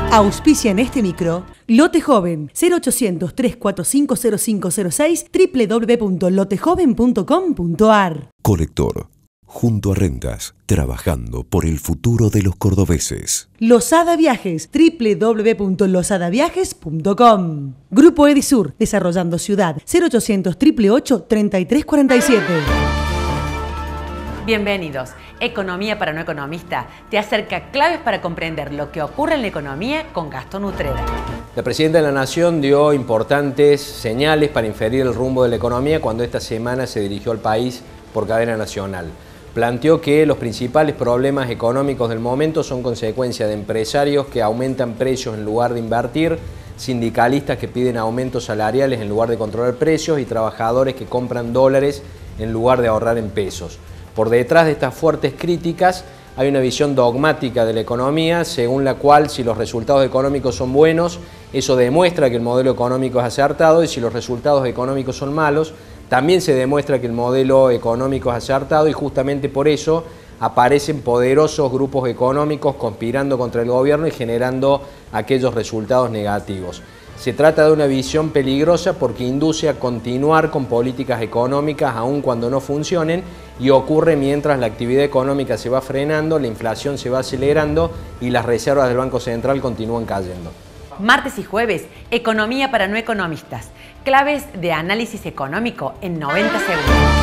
Auspicia en este micro Lote Joven 0800-345-0506 www.lotejoven.com.ar. Colector, junto a Rentas, trabajando por el futuro de los cordobeses. Losada Viajes, www.losadaviajes.com. Grupo Edisur, desarrollando ciudad 0800-888-3347. Bienvenidos. Economía para no economista te acerca claves para comprender lo que ocurre en la economía con Gastón Utrera. La Presidenta de la Nación dio importantes señales para inferir el rumbo de la economía cuando esta semana se dirigió al país por cadena nacional. Planteó que los principales problemas económicos del momento son consecuencia de empresarios que aumentan precios en lugar de invertir, sindicalistas que piden aumentos salariales en lugar de controlar precios y trabajadores que compran dólares en lugar de ahorrar en pesos. Por detrás de estas fuertes críticas hay una visión dogmática de la economía, según la cual si los resultados económicos son buenos, eso demuestra que el modelo económico es acertado, y si los resultados económicos son malos, también se demuestra que el modelo económico es acertado, y justamente por eso aparecen poderosos grupos económicos conspirando contra el gobierno y generando aquellos resultados negativos. Se trata de una visión peligrosa porque induce a continuar con políticas económicas aun cuando no funcionen, y ocurre mientras la actividad económica se va frenando, la inflación se va acelerando y las reservas del Banco Central continúan cayendo. Martes y jueves, Economía para no economistas. Claves de análisis económico en 90 segundos.